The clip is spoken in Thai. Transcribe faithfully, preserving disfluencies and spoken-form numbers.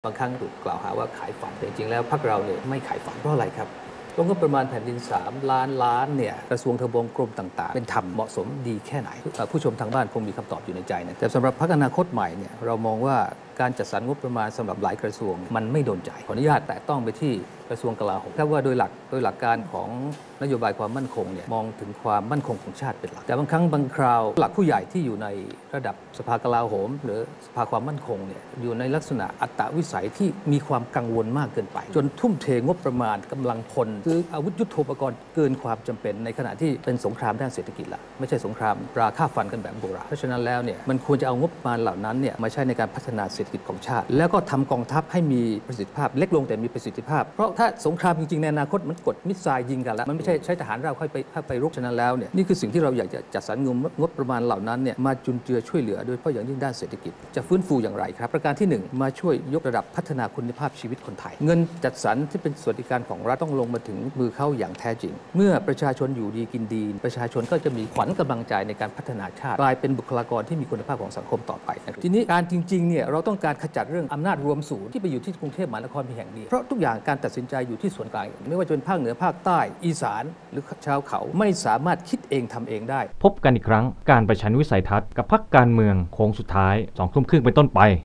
บางครั้งถูกกล่าวหาว่าขายฝันแต่จริงๆแล้วพรรคเราเนี่ยไม่ขายฝันเพราะอะไรครับงบประมาณแผ่นดินสามล้านล้านเนี่ยกระทรวงทบวงกรมต่างๆเป็นธรรมเหมาะสมดีแค่ไหนผู้ชมทางบ้านคงมีคำตอบอยู่ในใจนะแต่สำหรับพรรคอนาคตใหม่เนี่ยเรามองว่าการจัดสรรงบประมาณสำหรับหลายกระทรวงมันไม่โดนใจขออนุญาตแต่ต้องไปที่กระทรวงกลาโหมถ้าว่าโดยหลักโดยหลักการของนโยบายความมั่นคงเนี่ยมองถึงความมั่นคงของชาติเป็นหลักแต่บางครั้งบางคราวหลักผู้ใหญ่ที่อยู่ในระดับสภากลาโหมหรือสภาความมั่นคงเนี่ยอยู่ในลักษณะอัตวิสัยที่มีความกังวลมากเกินไปจนทุ่มเทงบประมาณกำลังพลซื้ออาวุธยุทโธปกรณ์เกินความจำเป็นในขณะที่เป็นสงครามด้านเศรษฐกิจละไม่ใช่สงครามราฆ่าฟันกันแบบโบราณเพราะฉะนั้นแล้วเนี่ยมันควรจะเอางบประมาณเหล่านั้นเนี่ยมาใช้ในการพัฒนาเศรษฐกิจของชาติแล้วก็ทำกองทัพให้มีประสิทธิภาพเล็กลงแต่มีประสิทธิภาพเพราะถ้าสงครามจริงๆในอนาคตมันกดมิสไซล์ยิงกันแล้วมันไม่ใช่ใช้ทหารเราค่อยไปเข้าไปรุกฉะนั้นแล้วเนี่ยนี่คือสิ่งที่เราอยากจะจัดสรรงบงบประมาณเหล่านั้นเนี่ยมาจุนเจือช่วยเหลือโดยเฉพาะอย่างยิ่งด้านเศรษฐกิจจะฟื้นฟูอย่างไรครับประการที่หนึ่งมาช่วยยกระดับพัฒนาคุณภาพชีวิตคนไทยเงินจัดสรรที่เป็นสวัสดิการของรัฐต้องลงมาถึงมือเข้าอย่างแท้จริงเมื่อประชาชนอยู่ดีกินดีประชาชนก็จะมีขวัญกำลังใจในการพัฒนาชาติกลายเป็นบุคลากรที่มีคุณภาพของสังคมต่อไปนะครับทีนี้การจริงๆเนี่ยเราต้องการขจัดเรื่องอำนาจรวมศูนย์ที่ไปอยู่ที่กรุงเทพมหานครเพียงแห่งเดียวเพราะทุกอย่างการตัดสินใจอยู่ที่ส่วนกลางไม่ว่าจะเป็นภาคเหนือภาคใต้อีสานหรือชาวเขาไม่สามารถคิดเองทำเองได้พบกันอีกครั้งการประชันวิสัยทัศน์กับพรรคการเมืองโค้งสุดท้ายสองทุ่มครึ่งเป็นต้นไป